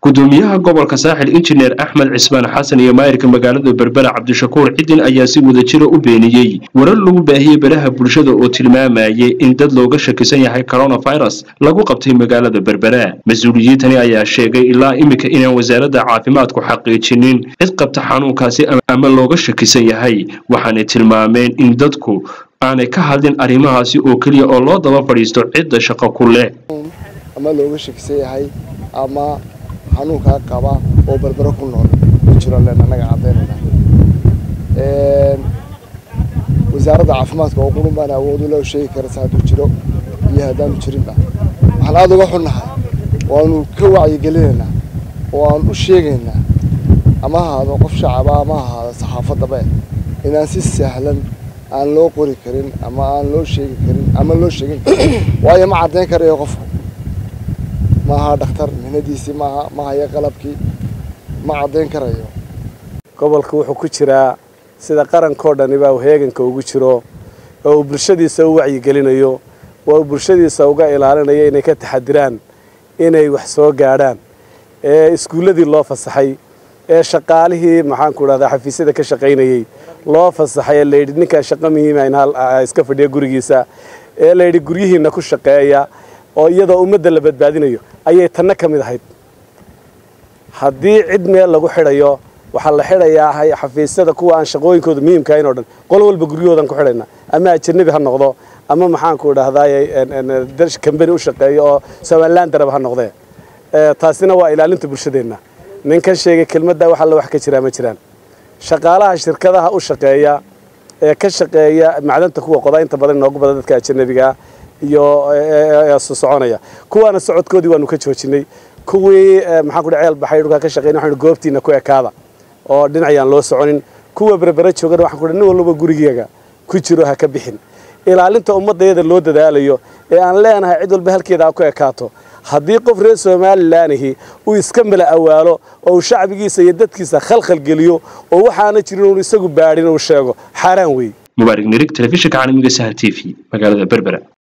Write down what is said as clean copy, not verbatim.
gudoomiyaha gobolka saaxil injineer Axmed Cismaan Xasan iyo maayirka magaalada Berbera Cabdishakuur Cidin ayaa si wadajir u beeniyay warar lagu baahiyay baraha bulshada oo tilmaamayay in dad looga shakisan yahay coronavirus lagu qabtay magaalada Berbera. Mas'uuliyiintani ayaa sheegay ilaa imika inaan wasaaradda caafimaadku xaqiijinin cid qabta xanuunkaasi ama looga shakisan yahay, waxaana tilmaameen in dadku aanay ka hadlin arrimahaasi oo kaliya oo loo daba fadhiisto cidda shaqo ku leh ama looga shakisan yahay ama xanuunka qaba oo Berbera ku nool jiro anaga cadeynayna wasaaradda caafimaadka oo qulubana awood u leh sheegi kartaa haduu jiro iyo hadaan jirinba waxaan aad uga xunnahay waanu ka wacyi gelinayna oo aan u sheegaynaa ama hada qof shacab ama hada saxaafadaba inaan si sahlan aan loo qori karin ama aan loo sheegi karin ama loo sheegin waayo ma cadeyn karayo qofku maaha dhakhtar mihnadiisi maaha ya qalabkii ma cadeyn karayo. gobolka wuxuu ku jiraa sida qarankoo dhan baa heeganka ugu jiro oo bulshadiisa u wacyi gelinayo oo bulshadiisa uga ilaalinayo inay ka taxadiraan inay wax soo gaadhaan iskuuladii loo fasaxay shaqaalihii maxaan ku raahdaa xafiisyada ka shaqeynayay loo fasaxay leeyid ninka shaqo muhiim ah in iska fadhiyo gurigiisa leeyid guriyihiina ku shaqeeya oo iyadoo ummadda la badbaadinayo ayay tanna ka mid ahayd. haddii cid meel lagu xidhayo waxaa la xidhayaa xafiisyada kuwa aan shaqooyinkooda muhiimka ahayn oo dhan qol walba guryahoodan ku xidhayna ama ajnabi ha noqdo ama maxaan ku idhaahdaa darsh company u shaqeeyo oo Somaliland darab ha noqdee taasina waa ilaalinta bulshadeena. ninkan sheegay kelmadda waxa la wax ka jira ma jiraan. shaqaalaha shirkadaha u shaqeeya ka shaqeeya macdanta kuwa qodaa inta badan noogu badan dadka ajnabiga iyo soconaya kuwaana socodkoodii waanu ka joojinay kuwii maxaan ku dhacay baxay dhulka ka shaqeynay waxaan goobtiina ku ekaada oo dhinacayaan loo soconin kuwa Berbera joogan waxaan ku dhahay nin walba gurigiiga ku jiro ha ka bixin ilaalinta ummadayada loo dadaalayo aan leenahay cid walba halkeeda ku ekaato. haddii qof reer Somaliland uu iska mala awaalo oo shacbigiisa iyo dadkiisa khalkhal geliyo oo waxaana jirin uu isagu baadhin oo sheego xaraan weey. Mubaarak Nirig, telefishinka caalamiga Sahan TV, magaalada Berbera.